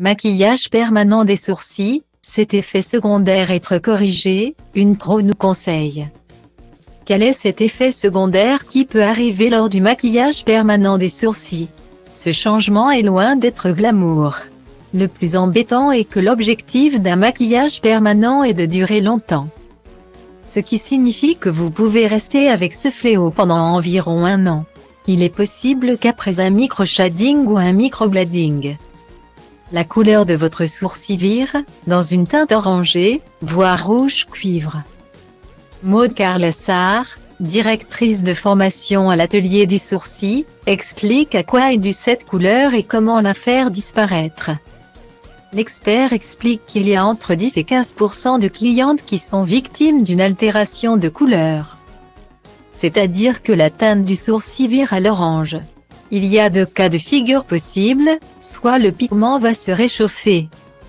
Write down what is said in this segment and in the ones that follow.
Maquillage permanent des sourcils, cet effet secondaire être corrigé, une pro nous conseille. Quel est cet effet secondaire qui peut arriver lors du maquillage permanent des sourcils? Ce changement est loin d'être glamour. Le plus embêtant est que l'objectif d'un maquillage permanent est de durer longtemps. Ce qui signifie que vous pouvez rester avec ce fléau pendant environ 1 an. Il est possible qu'après un micro-shading ou un micro-blading, la couleur de votre sourcil vire, dans une teinte orangée, voire rouge cuivre. Maud Carlassar, directrice de formation à l'atelier du sourcil, explique à quoi est due cette couleur et comment la faire disparaître. L'expert explique qu'il y a entre 10 et 15% de clientes qui sont victimes d'une altération de couleur. C'est-à-dire que la teinte du sourcil vire à l'orange. Il y a 2 cas de figure possibles, soit le pigment va se réchauffer.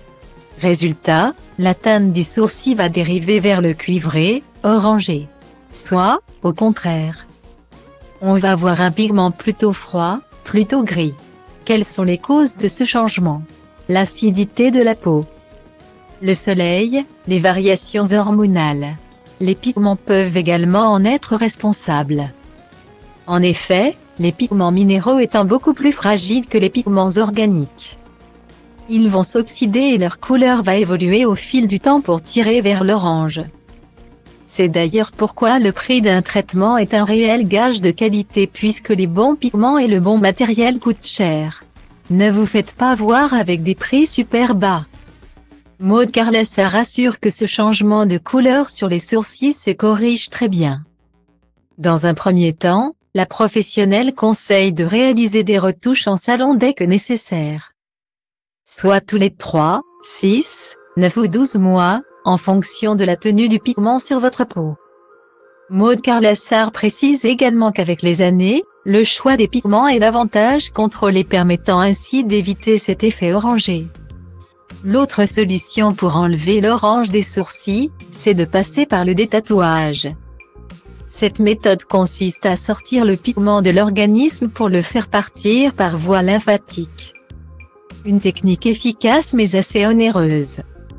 Résultat, la teinte du sourcil va dériver vers le cuivré, orangé. Soit, au contraire, on va voir un pigment plutôt froid, plutôt gris. Quelles sont les causes de ce changement? L'acidité de la peau, le soleil, les variations hormonales. Les pigments peuvent également en être responsables. En effet, les pigments minéraux étant beaucoup plus fragiles que les pigments organiques, ils vont s'oxyder et leur couleur va évoluer au fil du temps pour tirer vers l'orange. C'est d'ailleurs pourquoi le prix d'un traitement est un réel gage de qualité puisque les bons pigments et le bon matériel coûtent cher. Ne vous faites pas voir avec des prix super bas. Maud Carlassar rassure que ce changement de couleur sur les sourcils se corrige très bien. Dans un premier temps, la professionnelle conseille de réaliser des retouches en salon dès que nécessaire. Soit tous les 3, 6, 9 ou 12 mois, en fonction de la tenue du pigment sur votre peau. Maud Carlassar précise également qu'avec les années, le choix des pigments est davantage contrôlé permettant ainsi d'éviter cet effet orangé. L'autre solution pour enlever l'orange des sourcils, c'est de passer par le détatouage. Cette méthode consiste à sortir le pigment de l'organisme pour le faire partir par voie lymphatique. Une technique efficace mais assez onéreuse.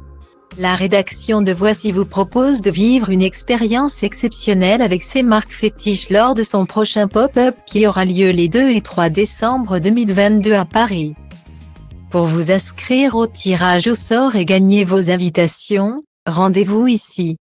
La rédaction de Voici vous propose de vivre une expérience exceptionnelle avec ses marques fétiches lors de son prochain pop-up qui aura lieu les 2 et 3 décembre 2022 à Paris. Pour vous inscrire au tirage au sort et gagner vos invitations, rendez-vous ici.